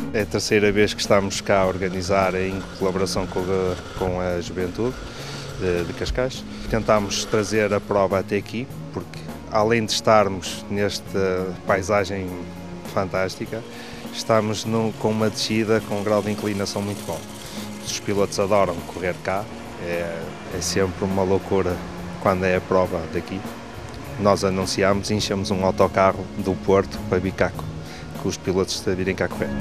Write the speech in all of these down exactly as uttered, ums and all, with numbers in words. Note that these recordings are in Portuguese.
É a terceira vez que estamos cá a organizar em colaboração com a, com a Juventude de, de Cascais. Tentámos trazer a prova até aqui, porque além de estarmos nesta paisagem fantástica, estamos num, com uma descida com um grau de inclinação muito bom. Os pilotos adoram correr cá, é, é sempre uma loucura quando é a prova daqui. Nós anunciamos e enchemos um autocarro do Porto para vir cá, com os pilotos a virem cá correr.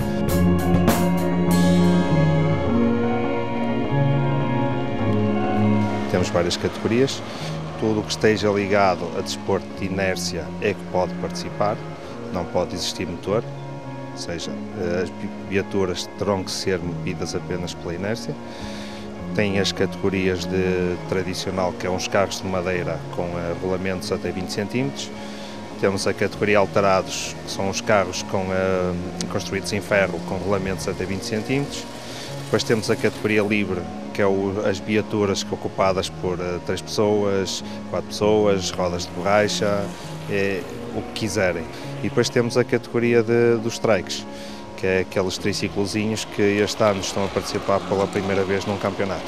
Temos várias categorias, tudo o que esteja ligado a desporto de inércia é que pode participar, não pode existir motor, ou seja, as viaturas terão que ser movidas apenas pela inércia. Tem as categorias de tradicional, que é uns carros de madeira com uh, rolamentos até vinte centímetros. Temos a categoria alterados, que são os carros com, uh, construídos em ferro com rolamentos até vinte centímetros. Depois temos a categoria livre, que é o, as viaturas ocupadas por uh, três pessoas, quatro pessoas, rodas de borracha, é, o que quiserem. E depois temos a categoria de, dos trikes, que é aqueles triciclozinhos que este ano estão a participar pela primeira vez num campeonato.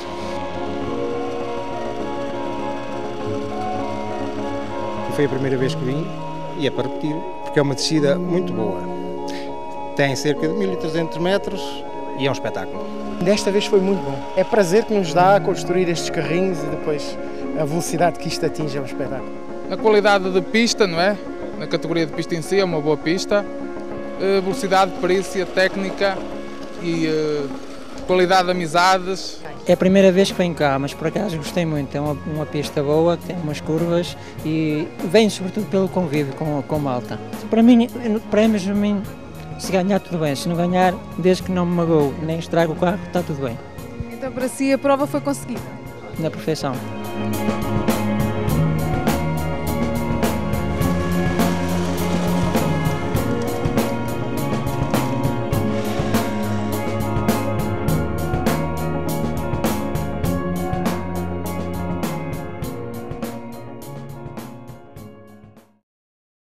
Foi a primeira vez que vim e é para repetir, porque é uma descida muito boa. Tem cerca de mil e trezentos metros e é um espetáculo. Desta vez foi muito bom. É prazer que nos dá a construir estes carrinhos e depois a velocidade que isto atinge é um espetáculo. A qualidade de pista, não é? Na categoria de pista em si é uma boa pista. Uh, velocidade, perícia, técnica e uh, qualidade de amizades. É a primeira vez que venho cá, mas por acaso gostei muito. É uma, uma pista boa, que tem umas curvas e venho sobretudo pelo convívio com, com malta. Para mim, prémios, a mim, se ganhar tudo bem, se não ganhar, desde que não me magoe nem estrago o carro, está tudo bem. Então para si a prova foi conseguida? Na perfeição.